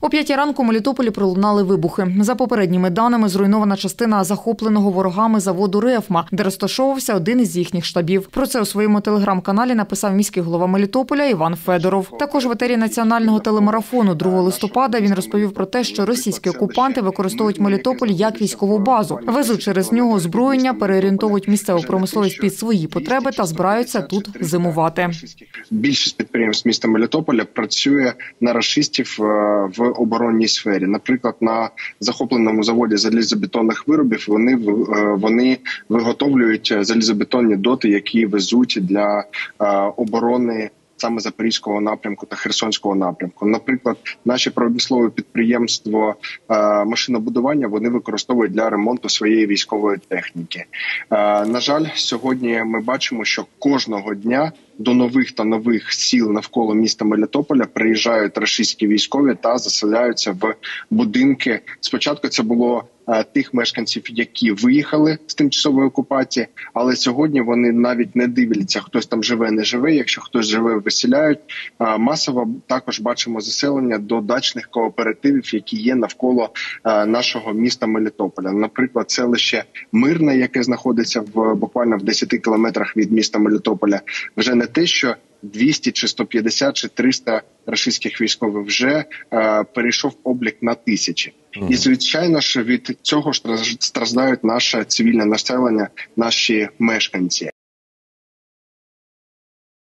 О 5 ранку у Мелітополі пролунали вибухи. За попередніми даними, зруйнована частина захопленого ворогами заводу «Рефма», де розташовувався один із їхніх штабів. Про це у своєму телеграм-каналі написав міський голова Мелітополя Іван Федоров. Також в етері національного телемарафону 2 листопада він розповів про те, що російські окупанти використовують Мелітополь як військову базу. Везуть через нього озброєння, переорієнтовують місцеву промисловість під свої потреби та збираються тут зимувати. Більшість підприємств міста Мелітополя працює на рашистів в оборонній сфері. Наприклад, на захопленому заводі залізобетонних виробів вони виготовлюють залізобетонні доти, які везуть для оборони саме Запорізького напрямку та Херсонського напрямку. Наприклад, наші промислові підприємства машинобудування вони використовують для ремонту своєї військової техніки. На жаль, сьогодні ми бачимо, що кожного дня до нових та нових сіл навколо міста Мелітополя приїжджають рашистські військові та заселяються в будинки. Спочатку це було тих мешканців, які виїхали з тимчасової окупації, але сьогодні вони навіть не дивляться, хтось там живе, не живе. Якщо хтось живе, виселяють. Масово також бачимо заселення до дачних кооперативів, які є навколо нашого міста Мелітополя. Наприклад, селище Мирне, яке знаходиться буквально в 10 кілометрах від міста Мелітополя, вже не те, що 200 чи 150 чи 300 рашистських військових вже перейшов облік на тисячі. І, звичайно ж, від цього страждають наше цивільне населення, наші мешканці.